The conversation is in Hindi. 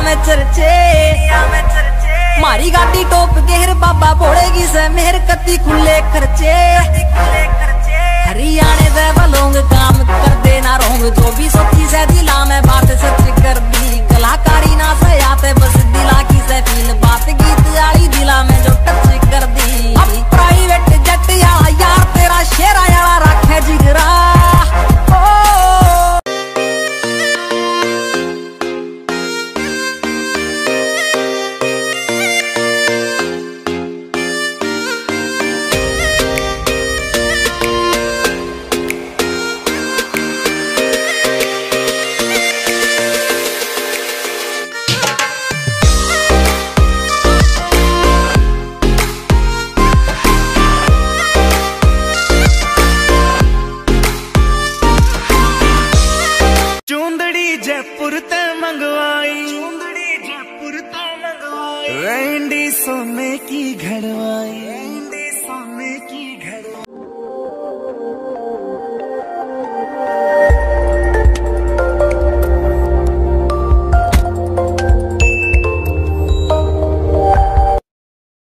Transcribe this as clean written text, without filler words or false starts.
में चर्चे मारी गाड़ी टोप गेर बाबा बोलेगी से मेहर कती खुले खर्चे हरियाणे से बलोंग काम कर देना रोंग जो भी सोची से दिला में बात सच कर दी कलाकारी ना से आते बस दिला की से फील बात गीत आली दिला में जो टच कर दी अब प्राइवेट जेट यार तेरा शेरा यारा रखे जिगरा रैंडी सोने की घड़वाई